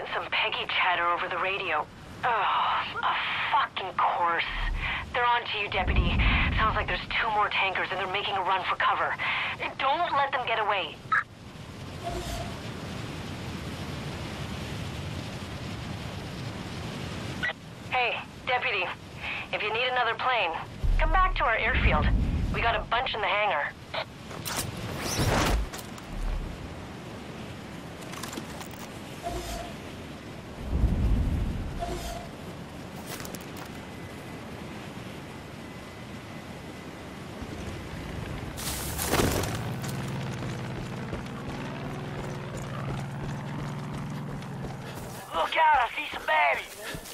Getting some Peggy chatter over the radio. Oh, of fucking course. They're on to you, Deputy. Sounds like there's 2 more tankers and they're making a run for cover. Don't let them get away. Hey, Deputy. If you need another plane, come back to our airfield. We got a bunch in the hangar. Look out, I see some baddies.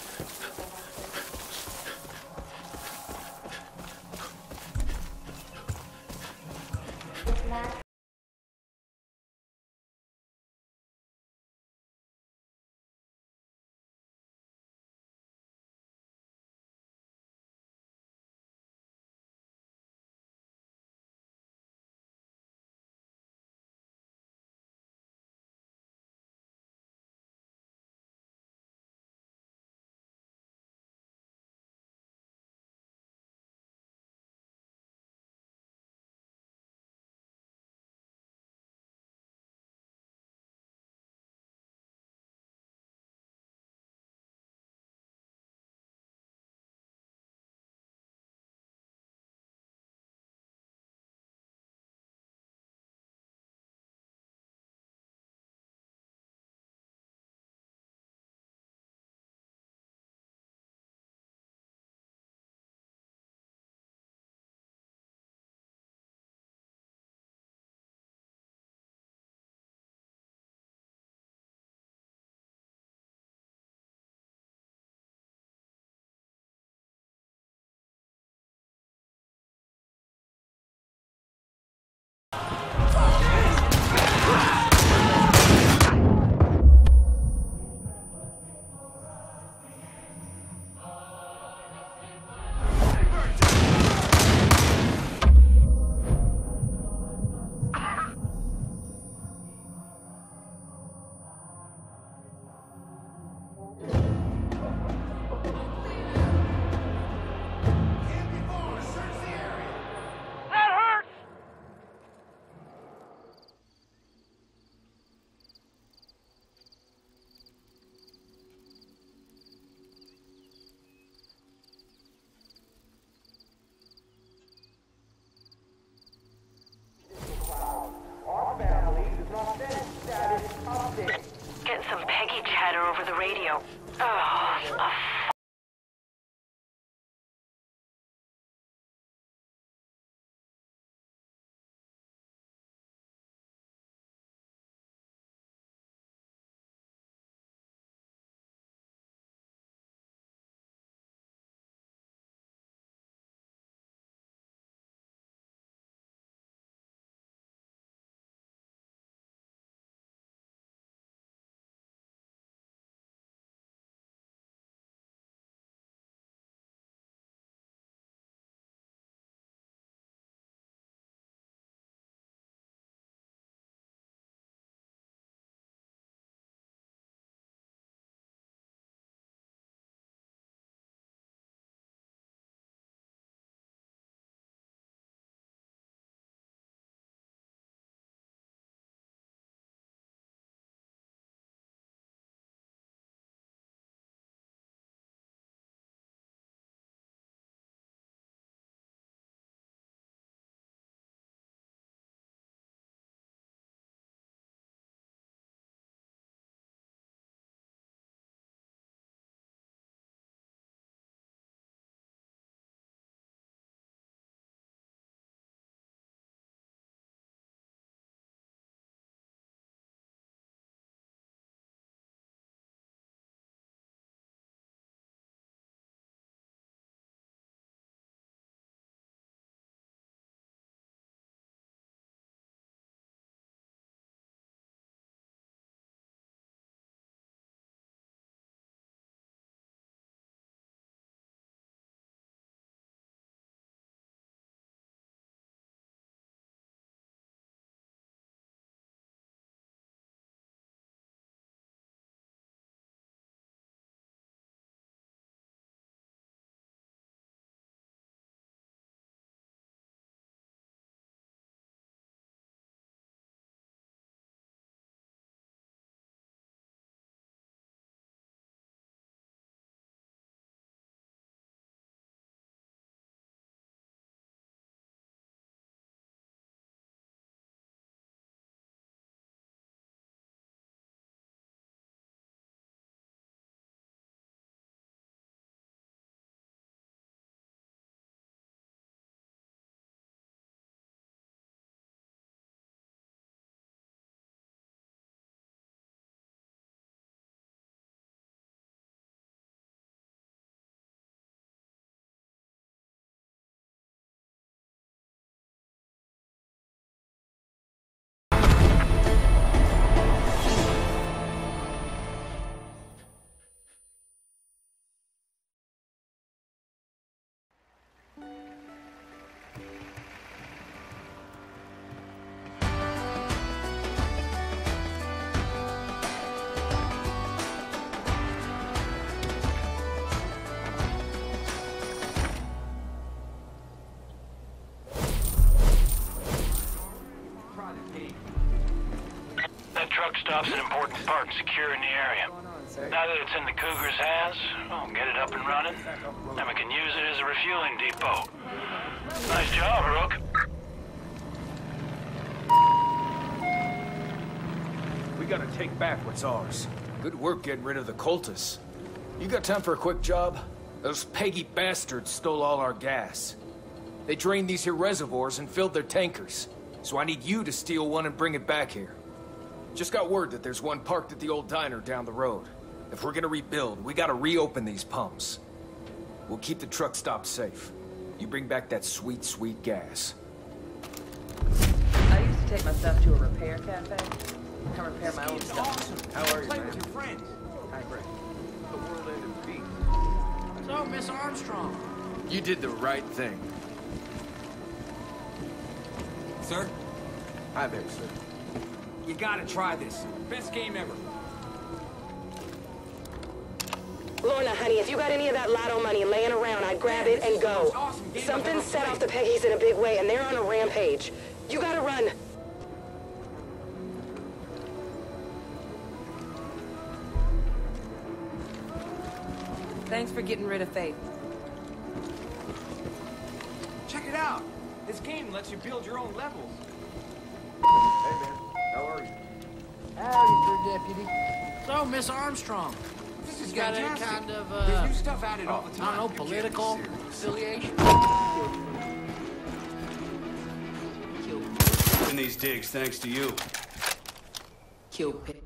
Getting some Peggy chatter over the radio. Oh, truck stop's an important part in securing the area. Now that it's in the Cougar's hands, we'll get it up and running, and we can use it as a refueling depot. Nice job, Rook. We gotta take back what's ours. Good work getting rid of the cultists. You got time for a quick job? Those peggy bastards stole all our gas. They drained these here reservoirs and filled their tankers. So I need you to steal one and bring it back here. Just got word that there's one parked at the old diner down the road. If we're gonna rebuild, we gotta reopen these pumps. We'll keep the truck stop safe. You bring back that sweet, sweet gas. I used to take my stuff to a repair cafe. Come repair my own stuff. Awesome. How are you, Play man? with your friends. Hi, Greg. The world ended peace. So, Miss Armstrong. You did the right thing. Sir? Hi there, sir. You gotta try this. Best game ever. Lorna, honey, if you got any of that lotto money laying around, I'd grab it and go. Awesome game Something I've set ever off the Peggies in a big way, and they're on a rampage. You gotta run. Thanks for getting rid of Faith. Check it out. This game lets you build your own levels. Hey, man. How are you? Howdy, Third Deputy. So, Miss Armstrong. This is got any fantastic. kind of, There's new stuff added all the I time. don't know, political affiliation? In these digs, thanks to you. Kill Pig.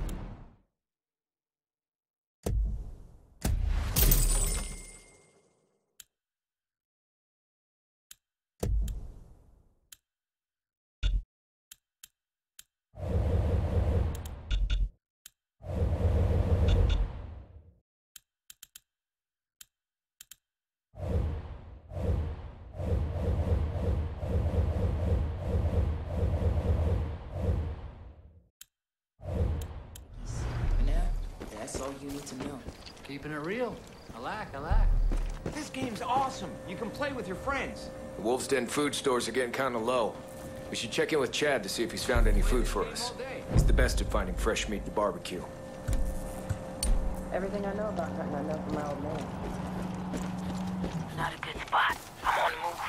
That's all you need to know. Keeping it real. I like. This game's awesome. You can play with your friends. The Wolf's Den food stores are getting kind of low. We should check in with Chad to see if he's found any food for us. He's the best at finding fresh meat to barbecue. Everything I know about hunting, I know from my old man. Not a good spot. I'm on the move.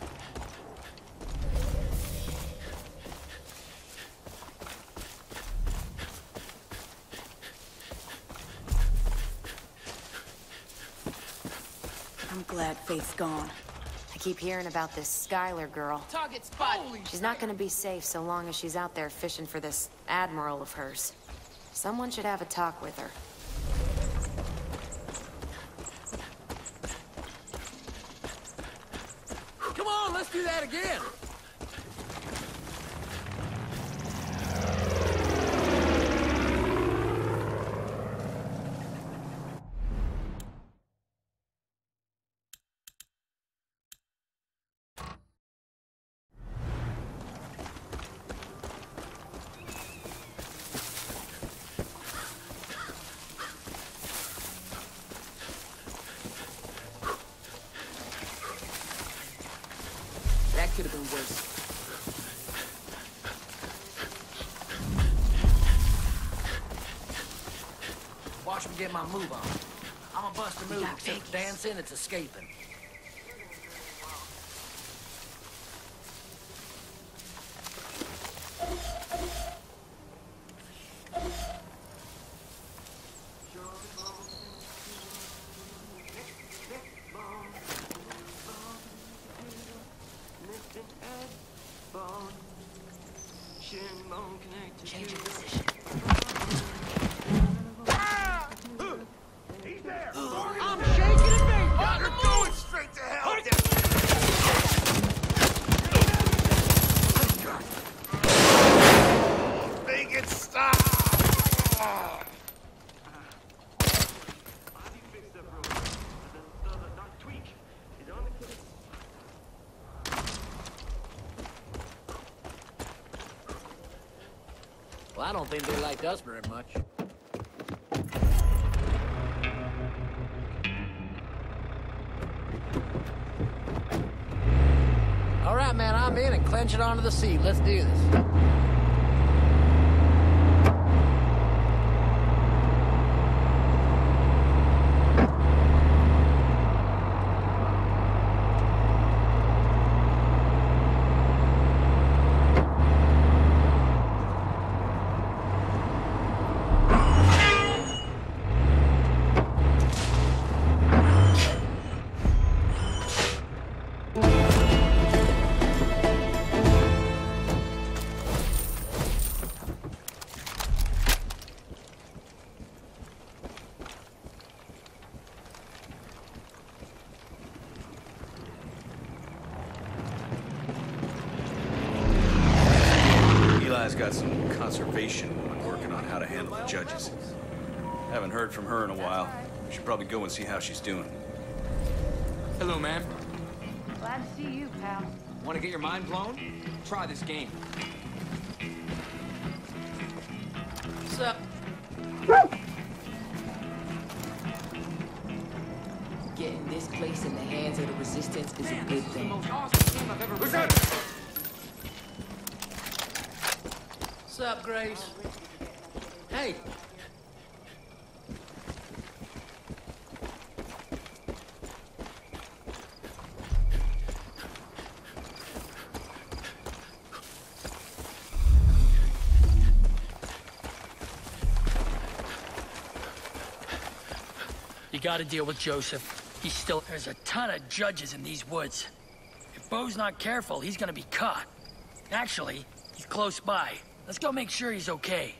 I'm glad Faith's gone. I keep hearing about this Skylar girl. Target spot. She's not gonna be safe so long as she's out there fishing for this admiral of hers. Someone should have a talk with her. Come on, let's do that again. That could have been worse. Watch me get my move on. I'm a bust a move. Except dancing, it's escaping. Change of position. I'm shaking it, baby. You're going straight to hell, Make it stop! Well, I don't think they liked us very much. All right, man, I'm in and clench it onto the seat. Let's do this. patient when working on how to handle the judges. Haven't heard from her in a while. We should probably go and see how she's doing. Hello, ma'am. Glad to see you, pal. Want to get your mind blown? Try this game. What's up? Getting this place in the hands of the Resistance is a good thing. Most awesome game I've ever been in. What's up, Grace? Hey! You gotta deal with Joseph. There's a ton of judges in these woods. If Bo's not careful, he's gonna be caught. Actually, he's close by. Let's go make sure he's okay.